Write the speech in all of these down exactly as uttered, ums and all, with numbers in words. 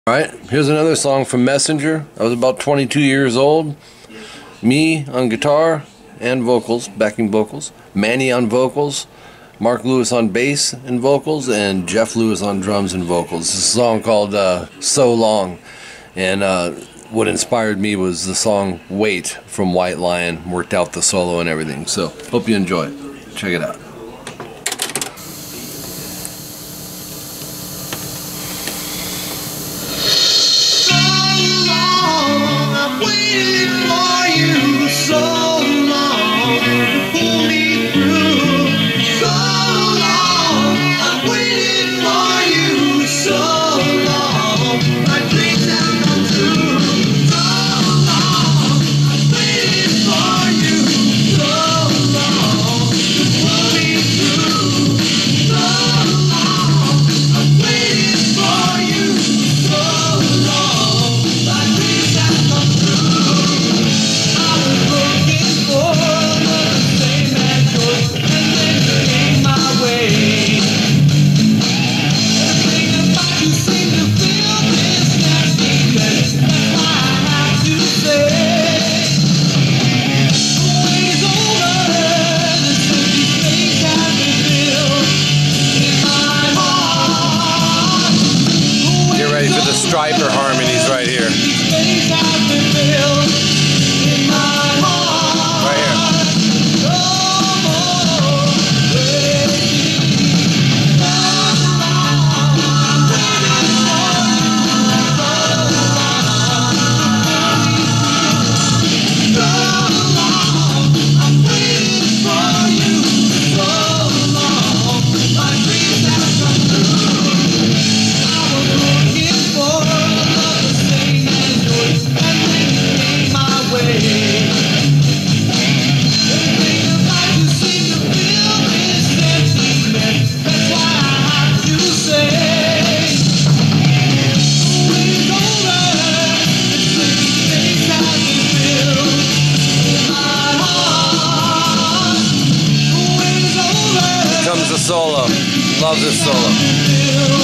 Alright, here's another song from Messenger. I was about twenty-two years old. Me on guitar and vocals, backing vocals. Manny on vocals. Mark Lewis on bass and vocals. And Jeff Lewis on drums and vocals. It's a song called uh, So Long. And uh, what inspired me was the song Wait from White Lion. Worked out the solo and everything. So, hope you enjoy it. Check it out. The striper harmonies right here. Right comes the solo. Love this solo.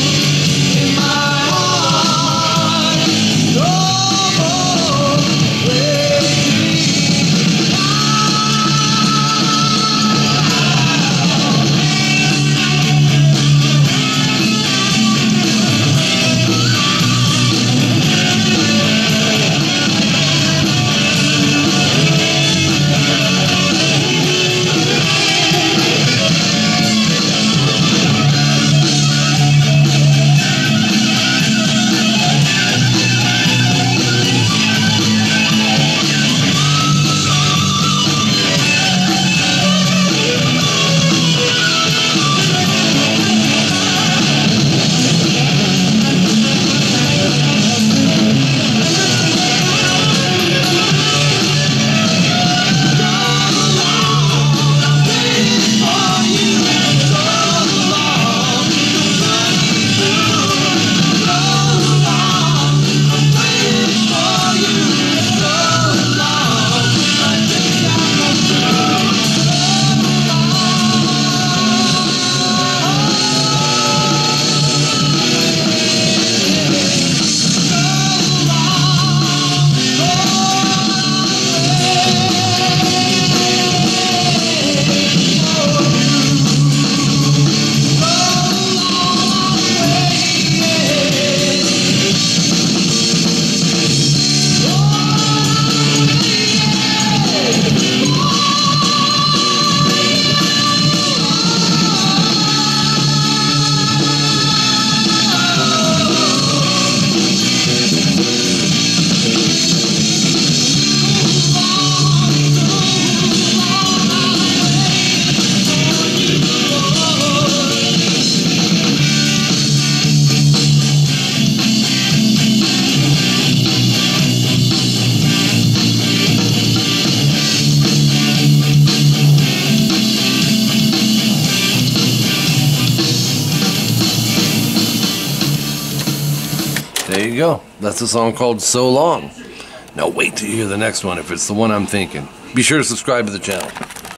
There you go. That's a song called So Long. Now wait till you hear the next one if it's the one I'm thinking. Be sure to subscribe to the channel.